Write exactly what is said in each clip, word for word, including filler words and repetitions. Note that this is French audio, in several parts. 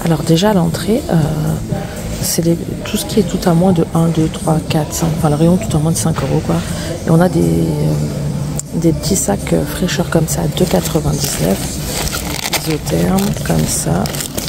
Alors déjà à l'entrée, euh, c'est tout ce qui est tout à moins de un, deux, trois, quatre, cinq, enfin le rayon tout à moins de cinq euros quoi. Et on a des, euh, des petits sacs euh, fraîcheurs comme ça à deux quatre-vingt-dix-neuf, isothermes comme ça,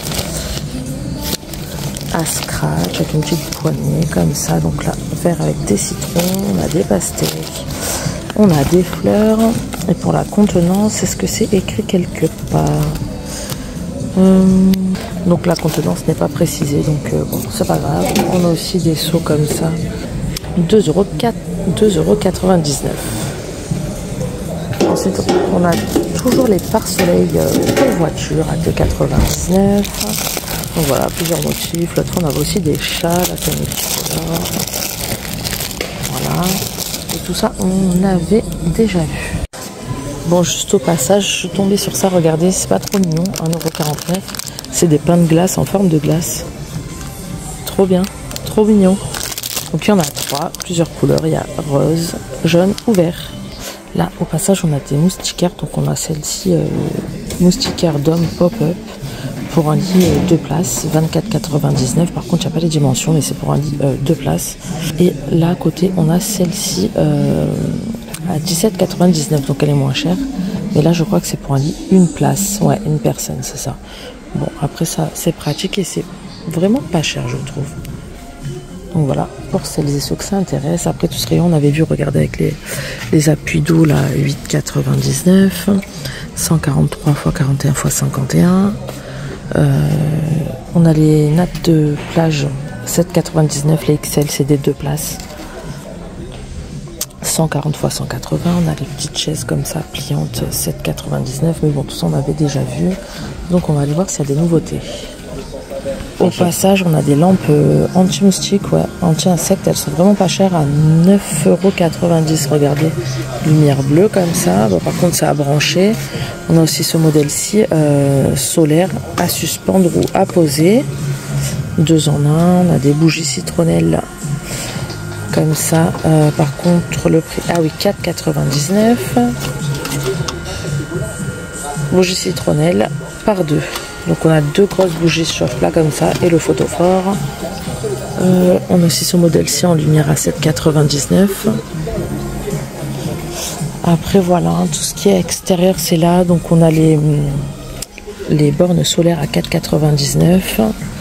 à scratch avec une petite poignée comme ça. Donc là, vert avec des citrons, on a des pastèques, on a des fleurs. Et pour la contenance, est-ce que c'est écrit quelque part? hum, Donc la contenance n'est pas précisée, donc euh, bon, c'est pas grave. On a aussi des seaux comme ça, deux euros quatre-vingt-dix-neuf. Ensuite, on a toujours les pare-soleil pour voiture à deux quatre-vingt-dix-neuf. Donc voilà, plusieurs motifs. L'autre, on avait aussi des chats, la multicolore. Voilà. Et tout ça, on avait déjà vu. Bon, juste au passage, je suis tombée sur ça. Regardez, c'est pas trop mignon. un euro quarante-neuf. C'est des pains de glace en forme de glace. Trop bien. Trop mignon. Donc il y en a trois, plusieurs couleurs. Il y a rose, jaune ou vert. Là, au passage, on a des moustiquaires. Donc on a celle-ci, euh, moustiquaire d'homme pop-up. Pour un lit euh, deux places, vingt-quatre quatre-vingt-dix-neuf. Par contre, il n'y a pas les dimensions, mais c'est pour un lit euh, deux places. Et là, à côté, on a celle-ci euh, à dix-sept quatre-vingt-dix-neuf. Donc, elle est moins chère. Mais là, je crois que c'est pour un lit une place. Ouais, une personne, c'est ça. Bon, après, ça, c'est pratique et c'est vraiment pas cher, je trouve. Donc, voilà, pour celles et ceux que ça intéresse. Après, tout ce rayon, on avait vu, regarder avec les, les appuis d'eau, là, huit quatre-vingt-dix-neuf. cent quarante-trois fois quarante et un fois cinquante et un. Euh, on a les nattes de plage sept quatre-vingt-dix-neuf, les X L c'est des deux places, cent quarante fois cent quatre-vingts. On a les petites chaises comme ça pliantes sept quatre-vingt-dix-neuf, mais bon tout ça on avait déjà vu, donc on va aller voir s'il y a des nouveautés. Au passage, on a des lampes euh, anti-moustiques, ouais, anti-insectes. Elles sont vraiment pas chères, à neuf euros quatre-vingt-dix. Regardez, lumière bleue comme ça. Bon, par contre, ça a branché. On a aussi ce modèle-ci, euh, solaire, à suspendre ou à poser. Deux en un. On a des bougies citronnelles comme ça. Euh, par contre, le prix, ah oui, quatre quatre-vingt-dix-neuf. Bougies citronnelles par deux. Donc on a deux grosses bougies chauffe-plat comme ça et le photophore. Euh, on a aussi ce modèle-ci en lumière à sept quatre-vingt-dix-neuf. Après voilà, hein, tout ce qui est extérieur c'est là. Donc on a les, les bornes solaires à quatre quatre-vingt-dix-neuf.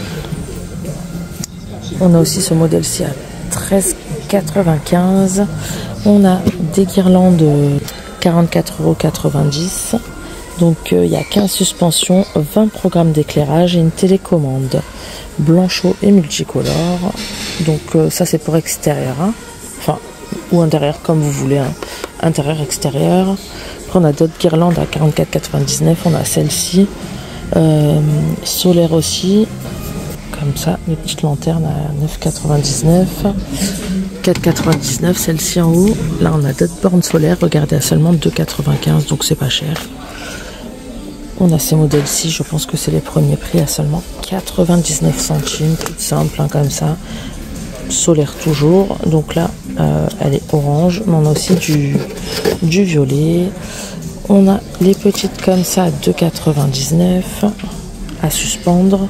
On a aussi ce modèle-ci à treize quatre-vingt-quinze. On a des guirlandes quarante-quatre euros quatre-vingt-dix. Donc il euh, y a quinze suspensions, vingt programmes d'éclairage et une télécommande blanchot et multicolore. Donc euh, ça c'est pour extérieur, hein. Enfin ou intérieur comme vous voulez, hein. Intérieur, extérieur. Après on a d'autres guirlandes à quarante-quatre quatre-vingt-dix-neuf. On a celle-ci, euh, solaire aussi, comme ça, les petites lanternes à neuf quatre-vingt-dix-neuf. quatre quatre-vingt-dix-neuf, celle-ci en haut. Là on a d'autres bornes solaires, regardez, à seulement deux quatre-vingt-quinze, donc c'est pas cher. On a ces modèles-ci, je pense que c'est les premiers prix, à seulement quatre-vingt-dix-neuf centimes, toute simple, hein, comme ça. Solaire toujours, donc là, euh, elle est orange, mais on a aussi du, du violet. On a les petites comme ça à deux quatre-vingt-dix-neuf, à suspendre.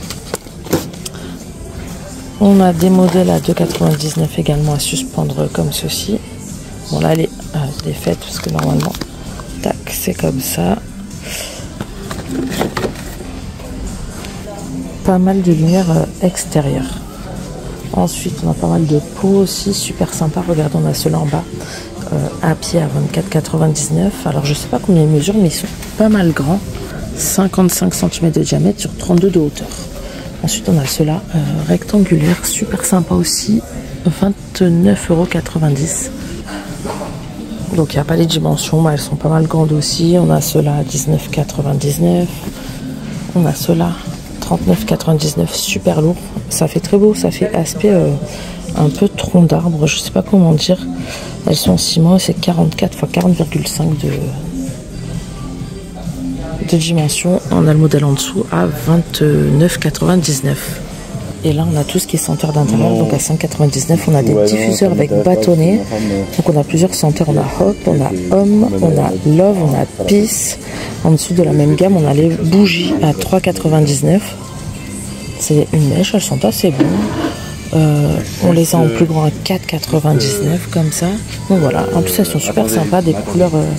On a des modèles à deux quatre-vingt-dix-neuf également à suspendre comme ceci. Bon là, elle est euh, défaite parce que normalement, tac, c'est comme ça. Pas mal de lumière euh, extérieure. Ensuite on a pas mal de pots aussi, super sympa. Regardez, on a ceux-là en bas euh, à pied à vingt-quatre quatre-vingt-dix-neuf. Alors je sais pas combien ils mesurent, mais ils sont pas mal grands, cinquante-cinq centimètres de diamètre sur trente-deux de hauteur. Ensuite on a ceux-là euh, rectangulaires, super sympa aussi, vingt-neuf euros quatre-vingt-dix. Donc il n'y a pas les dimensions, mais elles sont pas mal grandes aussi. On a ceux-là à dix-neuf quatre-vingt-dix-neuf. On a ceux-là trente-neuf quatre-vingt-dix-neuf, super lourd. Ça fait très beau, ça fait aspect euh, un peu tronc d'arbre, je sais pas comment dire. Elles sont en ciment et c'est quarante-quatre fois quarante virgule cinq de, de dimension. On a le modèle en dessous à vingt-neuf quatre-vingt-dix-neuf. Et là, on a tout ce qui est senteur d'intérieur. Donc à cinq quatre-vingt-dix-neuf, on a des ouais, diffuseurs non, avec bâtonnet. Donc on a plusieurs senteurs. On a Hot, on a Homme, on a Love, on a Peace. En dessous de la même gamme, on a les bougies à trois quatre-vingt-dix-neuf. C'est une mèche, elles sont assez bonnes. Euh, on les a en plus grand à quatre quatre-vingt-dix-neuf comme ça. Donc voilà, en plus elles sont super sympas, des couleurs. Euh...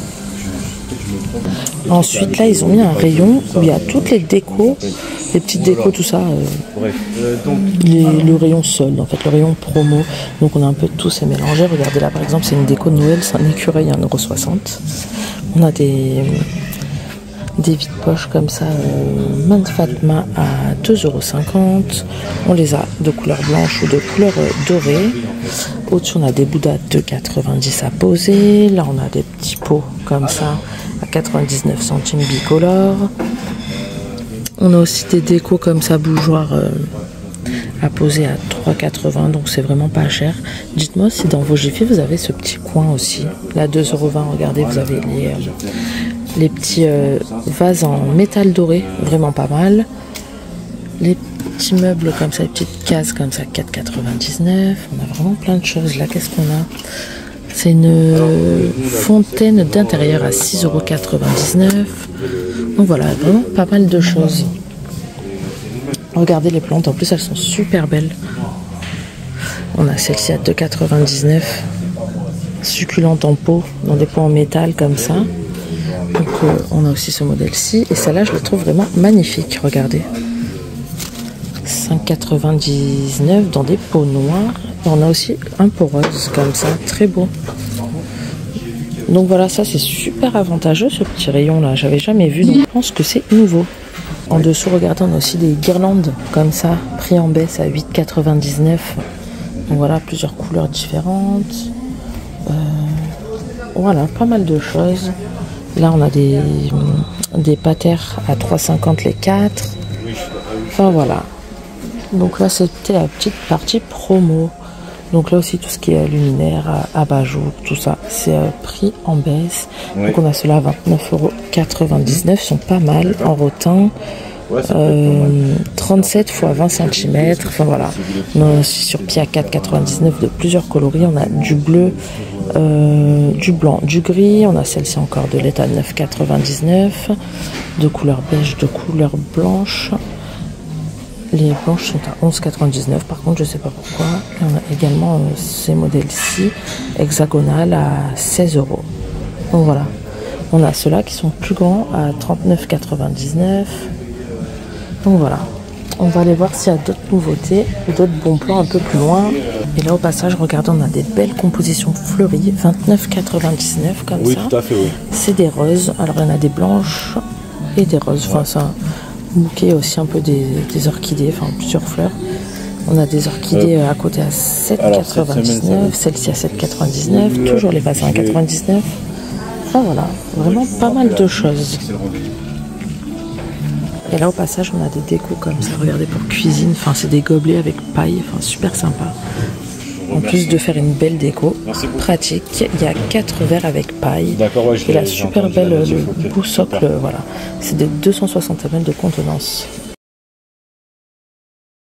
Ensuite là ils ont mis un rayon où il y a toutes les décos, les petites décos, tout ça. Euh... Les, le rayon solde, en fait, le rayon promo. Donc on a un peu tout ces mélangés. Regardez là par exemple, c'est une déco de Noël, c'est un écureuil à un euro soixante. On a des. Des vides-poches comme ça, euh, main de Fatma à deux euros cinquante. On les a de couleur blanche ou de couleur euh, dorée. Au-dessus, on a des bouddhas de deux quatre-vingt-dix à poser. Là, on a des petits pots comme ça à quatre-vingt-dix-neuf centimes bicolores. On a aussi des décos comme ça, bougeoirs euh, à poser à trois quatre-vingts. Donc, c'est vraiment pas cher. Dites-moi si dans vos Jiffy, vous avez ce petit coin aussi. Là, deux euros vingt. Regardez, vous avez les... Euh, les petits euh, vases en métal doré, vraiment pas mal. Les petits meubles comme ça, les petites cases comme ça, quatre quatre-vingt-dix-neuf. On a vraiment plein de choses là. Qu'est-ce qu'on a? C'est une euh, fontaine d'intérieur à six euros quatre-vingt-dix-neuf. Donc voilà, vraiment pas mal de choses. Regardez les plantes, en plus elles sont super belles. On a celle-ci à deux quatre-vingt-dix-neuf. Succulente en pot, dans des pots en métal comme ça. Donc euh, on a aussi ce modèle-ci. Et celle-là, je la trouve vraiment magnifique. Regardez. cinq quatre-vingt-dix-neuf dans des pots noirs. Et on a aussi un pot rose comme ça. Très beau. Donc voilà, ça c'est super avantageux ce petit rayon-là. J'avais jamais vu. Donc je pense que c'est nouveau. En dessous, regardez, on a aussi des guirlandes comme ça. Prix en baisse à huit quatre-vingt-dix-neuf. Donc voilà, plusieurs couleurs différentes. Euh, voilà, pas mal de choses. Là, on a des, des patères à trois cinquante les quatre. Enfin, voilà. Donc là, c'était la petite partie promo. Donc là aussi, tout ce qui est luminaire, abat-jour, tout ça, c'est euh, pris en baisse. Oui. Donc on a cela à vingt-neuf euros quatre-vingt-dix-neuf. Ils sont pas mal en rotin. Euh, trente-sept fois vingt centimètres. Enfin voilà. On a aussi sur pied à quatre quatre-vingt-dix-neuf de plusieurs coloris. On a du bleu. Euh, du blanc, du gris, on a celle-ci encore de lait à neuf quatre-vingt-dix-neuf, de couleur beige, de couleur blanche. Les blanches sont à onze quatre-vingt-dix-neuf, par contre je sais pas pourquoi. Et on a également euh, ces modèles-ci hexagonales à seize euros. Donc voilà, on a ceux-là qui sont plus grands à trente-neuf quatre-vingt-dix-neuf. Donc voilà, on va aller voir s'il y a d'autres nouveautés, d'autres bons plans un peu plus loin. Et là au passage, regardez, on a des belles compositions fleuries, vingt-neuf quatre-vingt-dix-neuf comme oui, ça. Oui, tout à fait, oui. C'est des roses, alors il y en a des blanches et des roses. Enfin, c'est un bouquet aussi un peu des, des orchidées, enfin plusieurs fleurs. On a des orchidées euh, à côté à sept quatre-vingt-dix-neuf, celle-ci à sept quatre-vingt-dix-neuf, toujours les vases à un quatre-vingt-dix-neuf. Enfin voilà, vraiment pas mal de choses. Et là au passage on a des décos comme ça, regardez, pour cuisine, enfin c'est des gobelets avec paille, enfin super sympa. En plus de faire une belle déco, pratique, il y a quatre verres avec paille. Et la super belle, le beau socle, voilà. C'est des deux cent soixante millilitres de contenance.